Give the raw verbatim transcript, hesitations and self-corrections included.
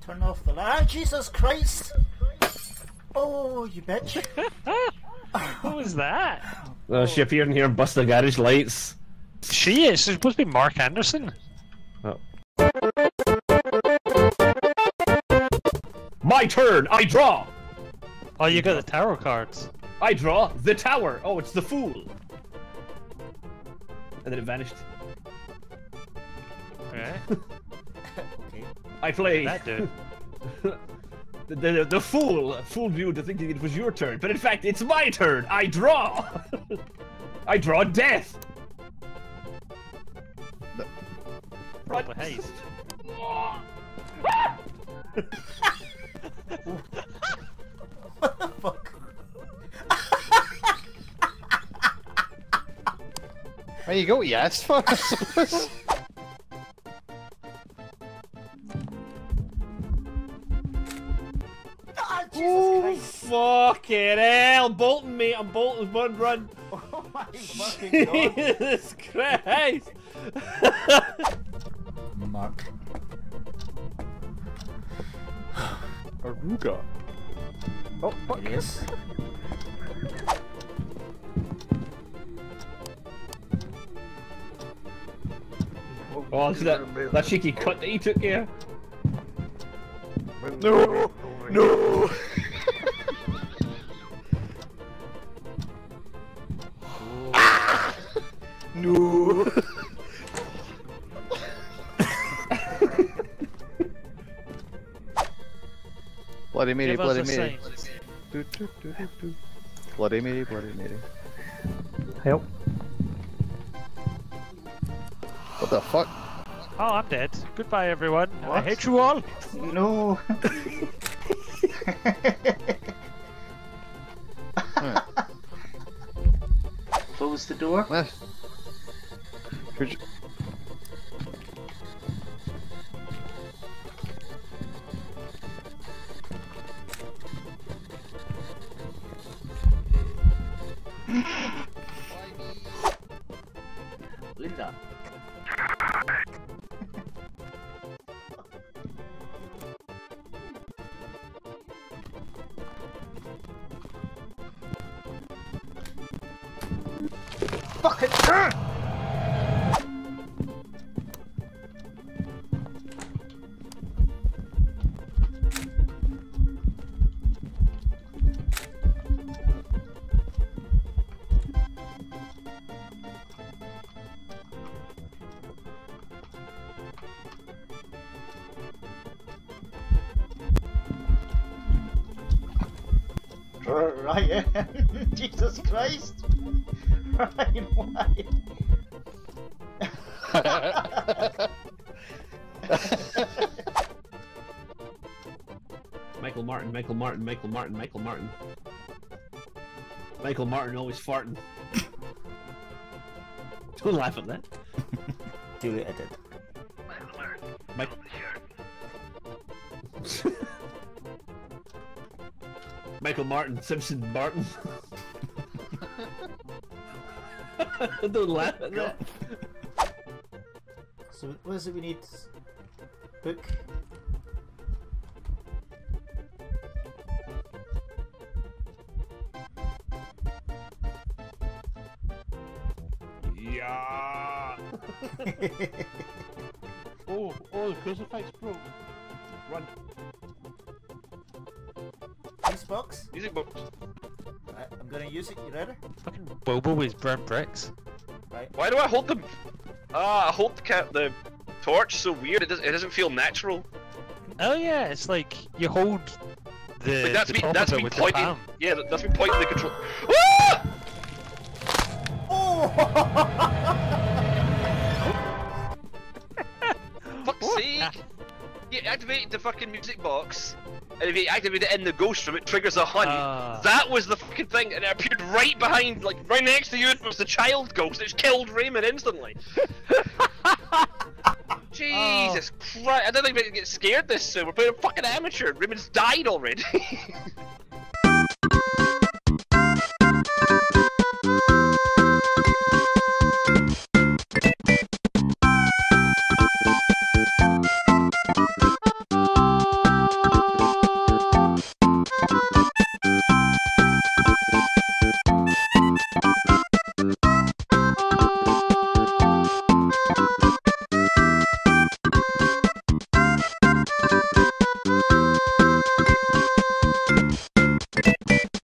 Turn off the light. Ah, Jesus Christ! Oh, you bitch! What was that? Uh, she appeared in here and busted the garage lights. She is. She's supposed to be Mark Anderson. Oh. My turn! I draw! Oh, you got the tarot cards. I draw the tower! Oh, it's the fool! And then it vanished. Okay. Okay. I play... That dude. the, the, the fool fooled you into thinking it was your turn, but in fact it's my turn! I draw! I draw death! Roll the haste. What the fuck? There you go, what you asked for. Ah, Jesus Oh, Christ! fucking hell! Bolton, mate! I'm Bolton's one run! Oh my fucking god! Jesus Christ! Mark. Aruga. Oh, fuck. It is. Oh, see that, that cheeky cut that he took here? No! No! No! Bloody Mary, Give us Bloody a Mary. sign. Do, do, do, do, do. Bloody Mary, Bloody Mary. Help. What the fuck? Oh, I'm dead. Goodbye, everyone. I What? hate you all. No! Right. Close the door. Well, could you... Linda. Fucking turn! Ryan, Jesus Christ! Ryan, why? Michael Martin, Michael Martin, Michael Martin, Michael Martin. Michael Martin always farting. Don't laugh at that. Do it, I did. Michael. Michael Martin, Simpson Martin. Don't laugh at that. So, what is it we need? Book. Yeah. Oh, oh, the crucifix broke. Run. This box? Music box. Right, I'm gonna use it. You ready? Fucking Bobo with burnt bricks. Right. Why do I hold them? Ah, I hold the ca the torch so weird. It doesn't. It doesn't feel natural. Oh yeah, it's like you hold the. Like that's the me. top That's of it me with pointing. your palm. Yeah, that- that's me pointing the control. Ah! Oh! Fuck's sake! You activated the fucking music box, and if you activate it in the ghost room, it triggers a hunt. Ah. That was the fucking thing, and it appeared right behind, like right next to you. It was the child ghost. It just killed Raymond instantly. Jesus Christ! I don't think we can get scared this soon. We're playing a fucking amateur. Raymond's died already.